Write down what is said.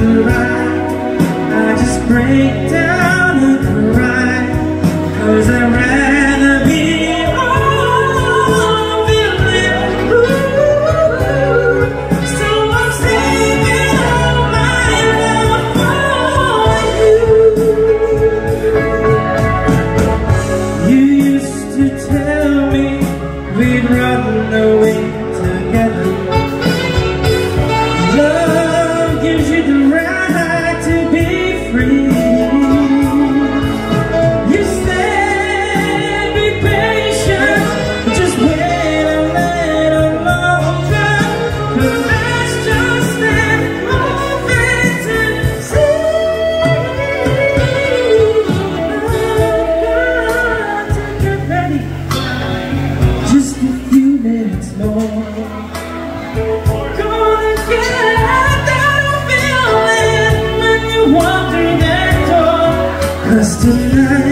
to lie, I just break down and cry, 'cause I'd rather be all feeling blue. So I'm saving all my love for you. You used to tell me we'd run away together. Love gives you the right to be free. You said be patient, just wait a little longer, 'cause that's just an old fantasy. To get ready, just a few minutes more. Gonna get that feeling when you walk through that door, 'cause tonight